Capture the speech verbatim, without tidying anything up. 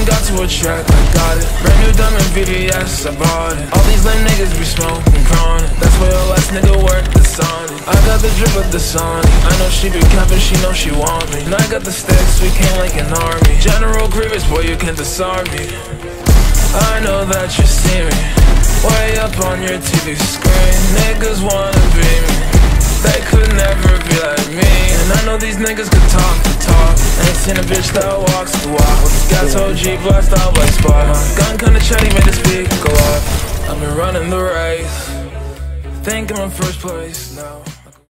got to a track, I got it. Brand new diamond V V S, I bought it. All these lame niggas be smoking chronic. That's why your last nigga work the Sonic. I got the drip of the Sonic. I know she be capping, she know she want me. And I got the sticks, we came like an army. General Grievous, boy, you can't disarm me. I know that you see me way up on your T V screen. Niggas wanna be me, they could never be like me. And I know these niggas could talk the talk. Ain't seen a bitch that walks the walk. Got O G blast out like spot. Gun kinda chatty, made the speak go off. I've been running the race, think I'm in first place now.